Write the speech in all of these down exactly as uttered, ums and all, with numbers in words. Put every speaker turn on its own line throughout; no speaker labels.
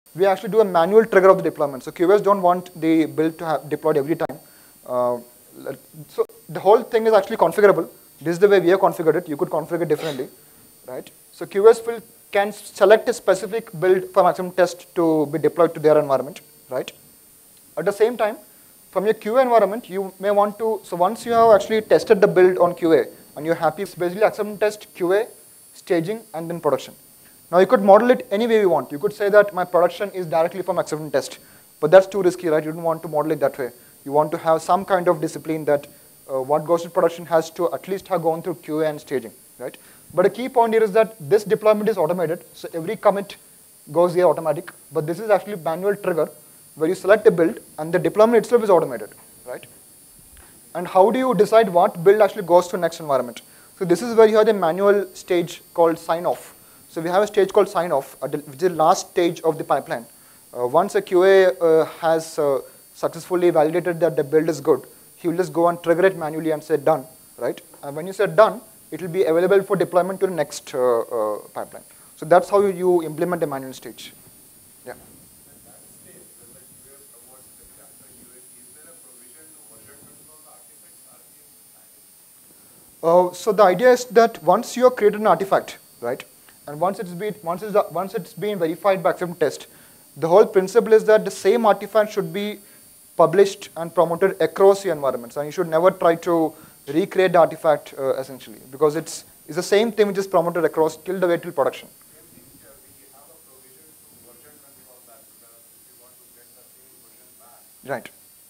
we actually do a manual trigger of the deployment. So Q As don't want the build to have deployed every time. Uh, so the whole thing is actually configurable. This is the way we have configured it. You could configure it differently, right? So Q As will, can select a specific build for maximum test to be deployed to their environment, right? At the same time, from your Q A environment, you may want to, so once you have actually tested the build on Q A and you're happy, it's basically acceptance test, Q A, staging, and then production. Now you could model it any way you want. You could say that my production is directly from acceptance test, but that's too risky, right? You don't want to model it that way. You want to have some kind of discipline that uh, what goes to production has to at least have gone through Q A and staging, right? But a key point here is that this deployment is automated, so every commit goes here automatic, but this is actually manual trigger where you select a build and the deployment itself is automated, right? And how do you decide what build actually goes to next environment? So this is where you have the manual stage called sign off. So we have a stage called sign off, which is the last stage of the pipeline. Uh, once a Q A uh, has uh, successfully validated that the build is good, he will just go and trigger it manually and say done, right? And when you say done, it will be available for deployment to the next uh, uh, pipeline. So that's how you, you implement a manual stage. Yeah. Uh, so the idea is that once you have created an artifact, right, and once it's been once it's once it's been verified by acceptance test, the whole principle is that the same artifact should be published and promoted across the environments, and you should never try to recreate the artifact uh, essentially, because it's it's the same thing which is promoted across till the way till production. Right.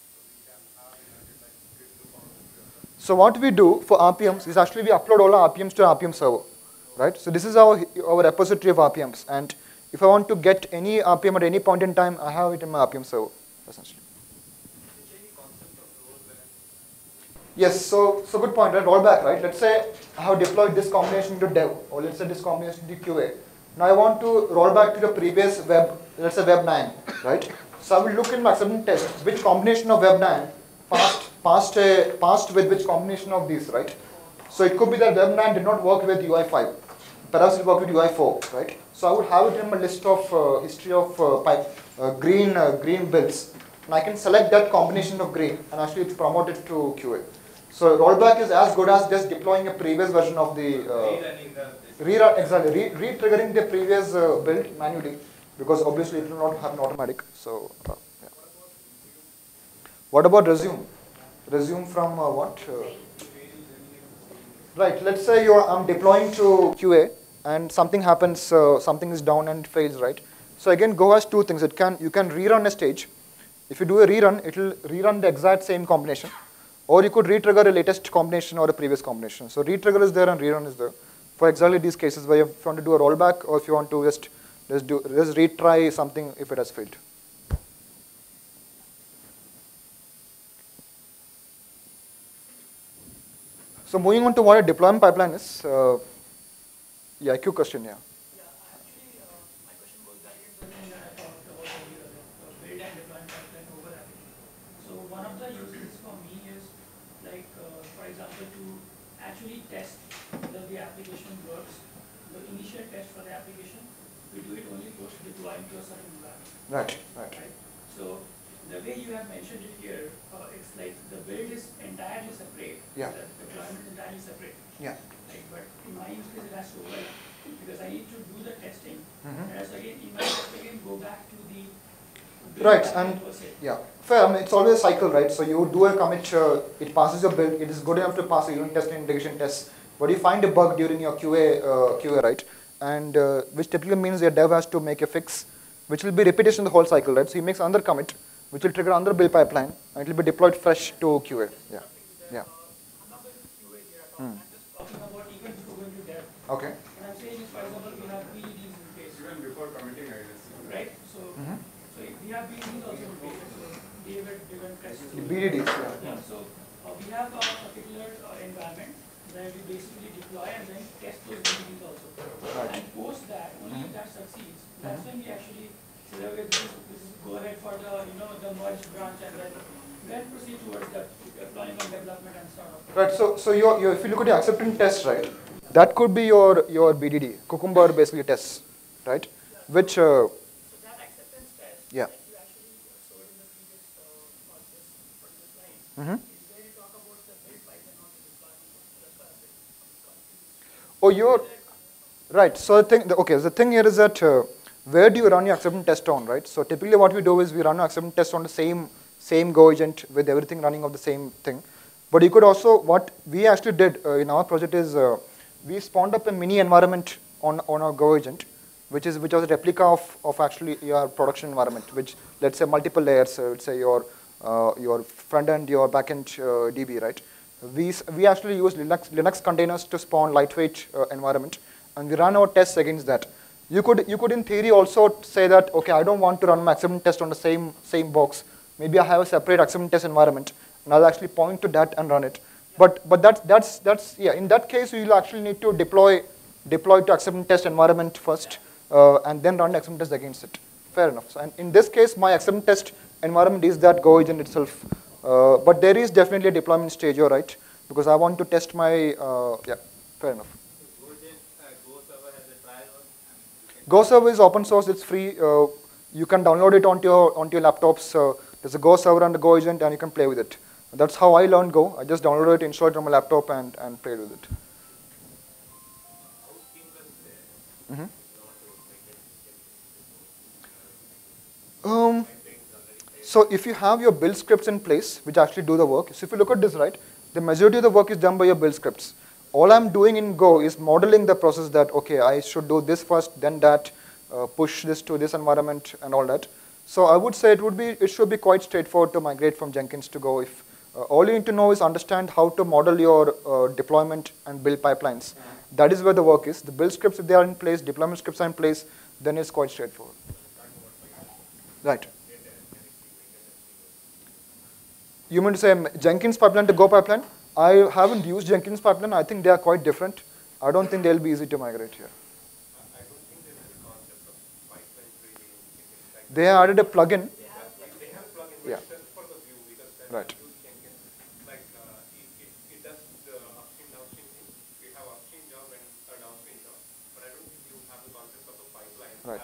So what we do for R P Ms is actually we upload all our R P Ms to our R P M server, right? So this is our, our repository of R P Ms, and if I want to get any R P M at any point in time, I have it in my R P M server, essentially. Yes, so, so good point, right? Rollback, right? Let's say I have deployed this combination to dev, or let's say this combination to Q A. Now I want to roll back to the previous web, let's say web nine, right? So I will look in my acceptance test, which combination of web nine passed Passed, a, passed with which combination of these, right? So it could be that web nine did not work with U I five. Perhaps it worked with U I four, right? So I would have it in my list of uh, history of uh, pipe, uh, green uh, green builds. And I can select that combination of green and actually promote it to Q A. So rollback is as good as just deploying a previous version of the uh, rerun, exactly, re, re-triggering the previous uh, build manually, because obviously it will not happen automatic. So uh, yeah. What about resume? Resume from uh, what? Uh, right, let's say you're, I'm deploying to Q A and something happens, uh, something is down and fails, right? So again, Go has two things. It can, you can rerun a stage. If you do a rerun, it will rerun the exact same combination. Or you could retrigger a latest combination or a previous combination. So retrigger is there and rerun is there. For exactly these cases where if you want to do a rollback or if you want to just, just, do, just retry something if it has failed. So moving on to what a deployment pipeline is, uh, yeah, quick question, yeah.
Yeah, actually, uh, my question goes back in something that I talked about earlier, the build and deployment pipeline overlapping. So one of the uses for me is, like, uh, for example, to actually test whether the application works, the initial test for the application, we do it only post deploying to a certain environment.
Right, right.
Right. So the way you have mentioned it here, uh, it's like the build is entirely separate.
Yeah.
The deployment is entirely separate.
Yeah.
Right. But in my use case, it has to overlap because I need to do the testing.
Mm-hmm.
And as again, in my test again, go back to the build
Right,
pipeline
and
per se.
yeah, fair. I mean, it's always a cycle, right? So you do a commit, uh, it passes your build, it is good enough to pass a unit test and integration test, but you find a bug during your Q A, uh, Q A, right? And uh, which typically means your dev has to make a fix, which will be repetition the whole cycle, right? So he makes another commit, which will trigger another build pipeline, and it will be deployed fresh to Q A. Yeah, yeah.
I'm not going to Q A here at all.
Hmm.
I'm just talking about even before going to dev.
Okay.
And I'm saying is, for example, we have B D Ds in place.
Even before committing, I guess.
Right? So,
Mm-hmm.
so if we have B D Ds also in place. So David, David tests.
The B D Ds, yeah.
Yeah, so uh, we have a particular uh, environment where we basically deploy and then test those B D Ds also.
Right.
And post that, only if that succeeds, that's when we actually say, okay, this, this is go ahead for the, you know, the merge branch and then, then proceed towards the deploying and development and sort of.
Right, so, so your, your, if you look at the acceptance test, right, that could be your, your B D D, Cucumber basically tests, right, which, uh,
So that acceptance
Yeah.
like you actually showed in the previous uh, on this particular slide,
Mm-hmm.
is where you talk about the build pipeline, not the deployment. That's why I'm a bit confused.
Oh,
So
you're
is it
right. So the thing, the, okay, the thing here is that uh, where do you run your acceptance test on, right? So typically what we do is we run our acceptance test on the same same Go agent with everything running of the same thing. But you could also, what we actually did uh, in our project is uh, we spawned up a mini environment on, on our Go agent, which is which was a replica of, of actually your production environment, which let's say multiple layers, uh, let's say your uh, your front end, your back end uh, D B, right? We, s- we actually use Linux, Linux containers to spawn lightweight uh, environment, and we run our tests against that. You could, you could in theory also say that, okay, I don't want to run my acceptance test on the same, same box. Maybe I have a separate acceptance test environment, and I'll actually point to that and run it. But, but that's, that's, that's, yeah, in that case, you'll actually need to deploy, deploy to acceptance test environment first, uh, and then run the acceptance test against it. Fair enough. So, and in this case, my acceptance test environment is that Go agent itself. Uh, but there is definitely a deployment stage, you're right, because I want to test my, uh, yeah, fair enough. Go server is open source, it's free. Uh, you can download it onto your, onto your laptops. Uh, there's a Go server and a Go agent, and you can play with it. That's how I learned Go. I just downloaded it, installed it on my laptop, and, and played with it. Mm-hmm. Um, so if you have your build scripts in place, which actually do the work, so if you look at this, right, the majority of the work is done by your build scripts. All I'm doing in Go is modeling the process that, okay, I should do this first, then that, uh, push this to this environment and all that. So I would say it would be, it should be quite straightforward to migrate from Jenkins to Go. If uh, all you need to know is understand how to model your uh, deployment and build pipelines. That is where the work is. The build scripts, if they are in place, deployment scripts are in place, then it's quite straightforward. Right. You mean to say Jenkins pipeline to Go pipeline? I haven't used Jenkins pipeline. I think they are quite different. I don't think they'll be easy to migrate here. They added a plugin. Yeah. Right. Right.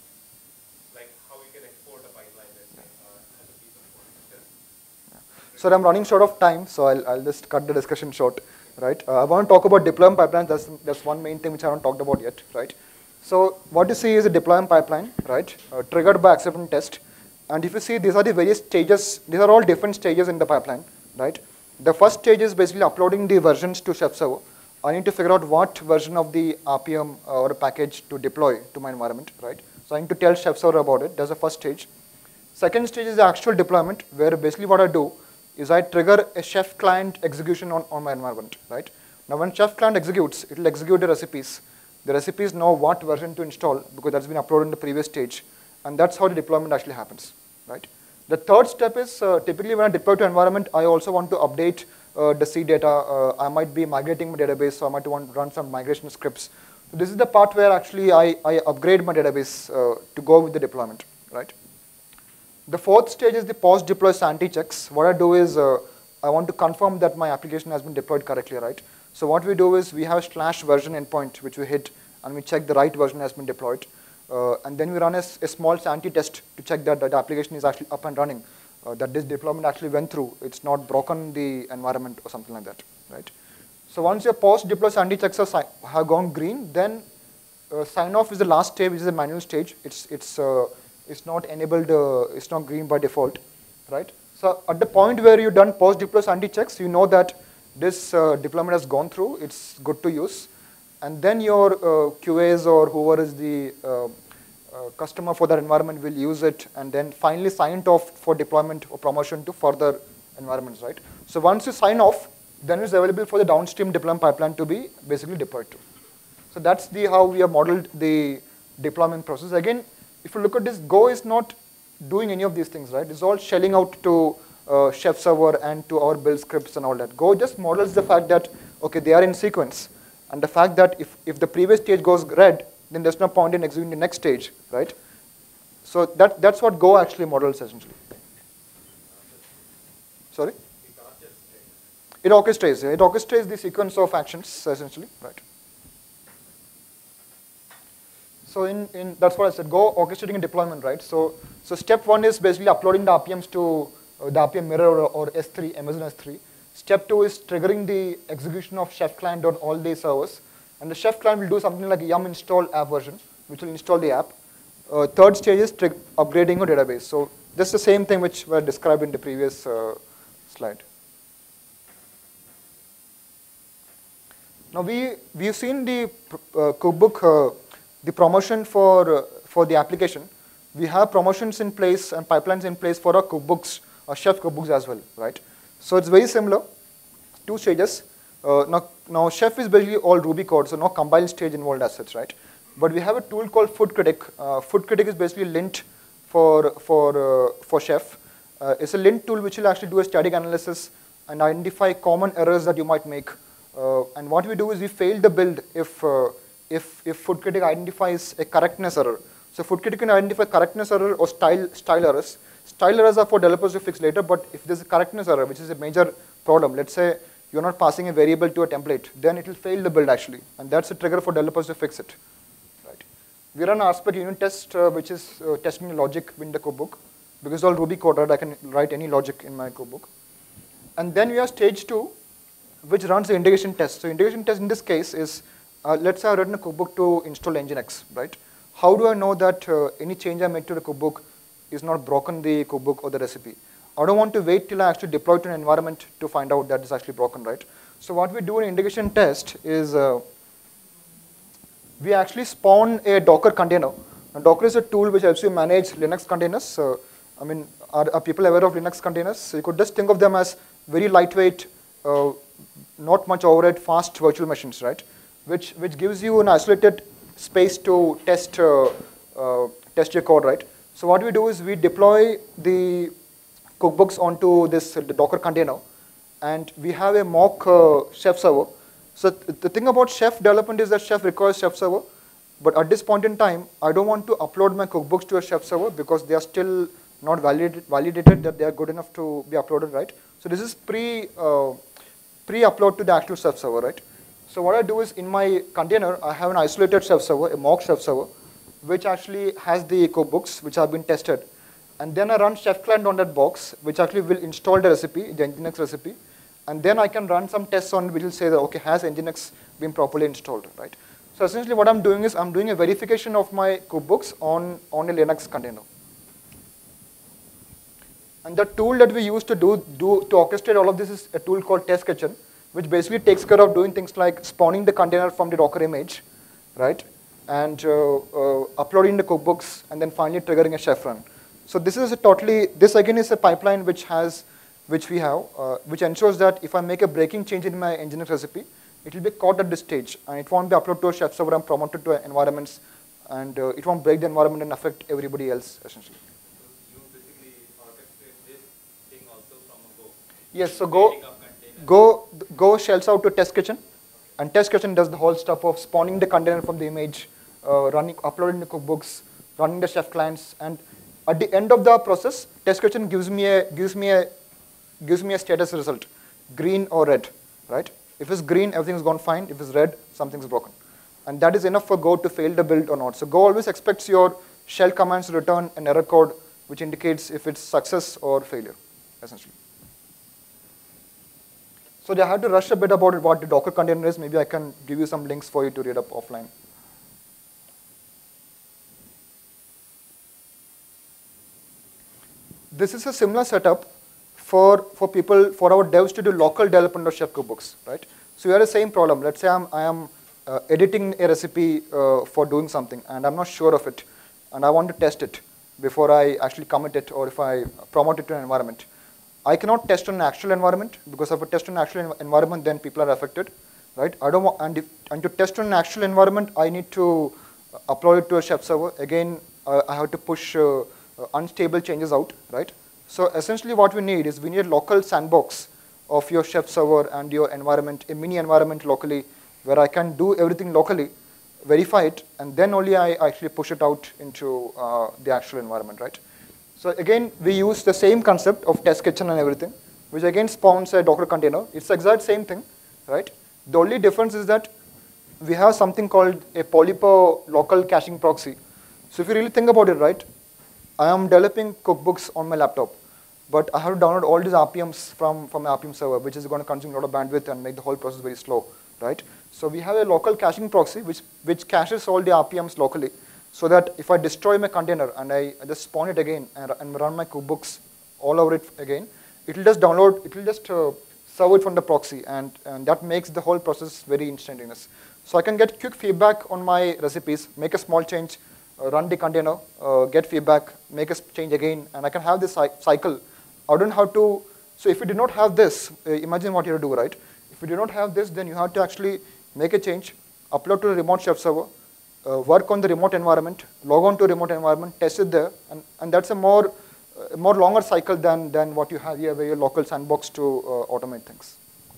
So I'm running short of time, so I'll, I'll just cut the discussion short, right? Uh, I want to talk about deployment pipelines. That's, that's one main thing which I haven't talked about yet, right? So what you see is a deployment pipeline, right? Uh, triggered by acceptance test. And if you see, these are the various stages. These are all different stages in the pipeline, right? The first stage is basically uploading the versions to Chef Server. I need to figure out what version of the R P M or a package to deploy to my environment, right? So I need to tell Chef Server about it. That's the first stage. Second stage is the actual deployment, where basically what I do is I trigger a Chef client execution on, on my environment, right? Now when Chef client executes, it will execute the recipes. The recipes know what version to install because that's been uploaded in the previous stage. And that's how the deployment actually happens, right? The third step is uh, typically when I deploy to environment, I also want to update uh, the C data. Uh, I might be migrating my database, so I might want to run some migration scripts. So this is the part where actually I, I upgrade my database uh, to go with the deployment, right? The fourth stage is the post-deploy sanity checks. What I do is uh, I want to confirm that my application has been deployed correctly, right? So what we do is we have a slash version endpoint which we hit, and we check the right version has been deployed. Uh, and then we run a, a small sanity test to check that, that the application is actually up and running, uh, that this deployment actually went through. It's not broken the environment or something like that, right? So once your post-deploy sanity checks are, have gone green, then uh, sign-off is the last stage, which is a manual stage. It's, it's, uh, it's not enabled, uh, it's not green by default, right? So at the point where you've done post-deploy sanity checks, you know that this uh, deployment has gone through, it's good to use. And then your uh, Q As or whoever is the uh, uh, customer for that environment will use it and then finally sign it off for deployment or promotion to further environments, right? So once you sign off, then it's available for the downstream deployment pipeline to be basically deployed to. So that's the how we have modeled the deployment process. Again, if you look at this, Go is not doing any of these things, right? It's all shelling out to uh, Chef Server and to our build scripts and all that. Go just models the fact that, okay, they are in sequence. And the fact that if, if the previous stage goes red, then there's no point in executing the next stage, right? So that, that's what Go actually models essentially. Sorry? It orchestrates. It orchestrates the sequence of actions essentially, right? So in, in that's what I said, Go orchestrating a deployment, right? So so step one is basically uploading the R P Ms to uh, the R P M mirror or, or S three, Amazon S three. Step two is triggering the execution of Chef client on all the servers. And the Chef client will do something like yum install app version, which will install the app. Uh, third stage is upgrading your database. So this is the same thing which were described in the previous uh, slide. Now we, we've seen the uh, cookbook, uh, the promotion for, uh, for the application. We have promotions in place and pipelines in place for our cookbooks, our Chef cookbooks as well, right? So it's very similar, two stages. Uh, now, now Chef is basically all Ruby code, so no compile stage involved as such, right? But we have a tool called Food Critic. Uh, Food Critic is basically lint for, for, uh, for Chef. Uh, it's a lint tool which will actually do a static analysis and identify common errors that you might make. Uh, and what we do is we fail the build if, uh, if, if Food Critic identifies a correctness error. So Food Critic can identify correctness error or style, style errors. Style errors are for developers to fix later, but if there's a correctness error, which is a major problem, let's say you're not passing a variable to a template, then it will fail the build actually. And that's a trigger for developers to fix it. Right. We run an Aspect unit test, uh, which is uh, testing the logic in the codebook. Because it's all Ruby code, right? I can write any logic in my codebook. And then we have stage two, which runs the integration test. So integration test in this case is, uh, let's say I've written a cookbook to install Nginx, right? How do I know that uh, any change I make to the cookbook is not broken the cookbook or the recipe? I don't want to wait till I actually deploy to an environment to find out that it's actually broken, right? So what we do in integration test is uh, we actually spawn a Docker container. Now, Docker is a tool which helps you manage Linux containers. Uh, I mean, are, are people aware of Linux containers? So you could just think of them as very lightweight, uh, not much overhead, fast virtual machines, right? Which, which gives you an isolated space to test, uh, uh, test your code, right? So what we do is we deploy the cookbooks onto this uh, Docker container, and we have a mock uh, Chef server. So th the thing about Chef development is that Chef requires Chef server, but at this point in time, I don't want to upload my cookbooks to a Chef server because they are still not validated, validated that they are good enough to be uploaded, right? So this is pre, uh, pre-upload to the actual Chef server, right? So what I do is in my container, I have an isolated Chef server, a mock Chef server, which actually has the cookbooks which have been tested. And then I run Chef client on that box, which actually will install the recipe, the Nginx recipe. And then I can run some tests on it which will say that, okay, has Nginx been properly installed, right? So essentially what I'm doing is I'm doing a verification of my cookbooks on, on a Linux container. And the tool that we use to do, do to orchestrate all of this is a tool called Test Kitchen, which basically takes care of doing things like spawning the container from the Docker image, right? And uh, uh, uploading the cookbooks, and then finally triggering a Chef run. So this is a totally, this again is a pipeline which has, which we have, uh, which ensures that if I make a breaking change in my Nginx recipe, it will be caught at this stage, and it won't be uploaded to a Chef server and promoted to environments, and uh, it won't break the environment and affect everybody else, essentially.
So you basically orchestrate this thing also from a Go?
Yes, so Go, Go, Go shells out to Test Kitchen, and Test Kitchen does the whole stuff of spawning the container from the image, uh, running, uploading the cookbooks, running the Chef clients, and at the end of the process, Test Kitchen gives me a gives me a gives me a status result, green or red, right? If it's green, everything's gone fine. If it's red, something's broken, and that is enough for Go to fail the build or not. So Go always expects your shell commands to return an error code, which indicates if it's success or failure, essentially. So I had to rush a bit about what the Docker container is. Maybe I can give you some links for you to read up offline. This is a similar setup for, for people, for our devs to do local development of Chef cookbooks, right? So we have the same problem. Let's say I'm, I am uh, editing a recipe uh, for doing something, and I'm not sure of it, and I want to test it before I actually commit it, or if I promote it to an environment. I cannot test on an actual environment, because if I test on an actual env environment, then people are affected, right? I don't want, and, if, and to test on an actual environment, I need to upload it to a Chef server. Again, uh, I have to push uh, uh, unstable changes out, right? So essentially what we need is we need a local sandbox of your Chef server and your environment, a mini environment locally, where I can do everything locally, verify it, and then only I actually push it out into uh, the actual environment, right? So again, we use the same concept of Test Kitchen and everything, which again spawns a Docker container. It's the exact same thing, right? The only difference is that we have something called a Polypo local caching proxy. So if you really think about it, right, I am developing cookbooks on my laptop, but I have to download all these R P Ms from, from my R P M server, which is going to consume a lot of bandwidth and make the whole process very slow, right? So we have a local caching proxy, which, which caches all the R P Ms locally, so that if I destroy my container and I, I just spawn it again and, and run my cookbooks all over it again, it will just download, it will just uh, serve it from the proxy, and, and that makes the whole process very instantaneous. So I can get quick feedback on my recipes, make a small change, uh, run the container, uh, get feedback, make a change again, and I can have this cycle. I don't have to, so if you did not have this, uh, imagine what you have to do, right? If you do not have this, then you have to actually make a change, upload to the remote chef server, uh, work on the remote environment, log on to a remote environment, test it there, and, and that's a more, uh, more longer cycle than, than what you have here, where your local sandbox to uh, automate things.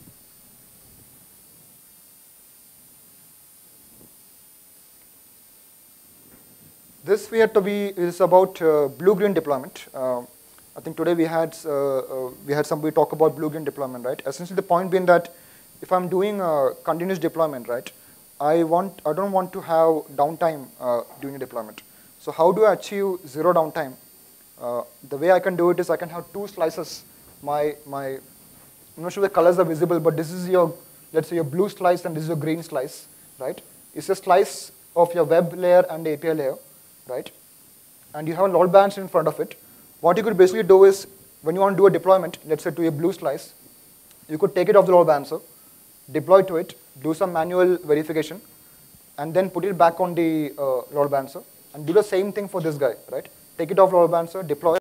This we had to be is about uh, blue-green deployment. Uh, I think today we had uh, uh, we had somebody talk about blue-green deployment, right? Essentially, the point being that if I'm doing a continuous deployment, right, I want I don't want to have downtime uh, during the deployment. So how do I achieve zero downtime? Uh, the way I can do it is I can have two slices. My my I'm not sure the colors are visible, but this is your, let's say, your blue slice and this is your green slice, right? It's a slice of your web layer and the A P I layer, right? And you have a load balancer in front of it. What you could basically do is, when you want to do a deployment, let's say to a blue slice, you could take it off the load balancer, deploy to it, do some manual verification, and then put it back on the uh, load balancer, and do the same thing for this guy, right? Take it off load balancer, deploy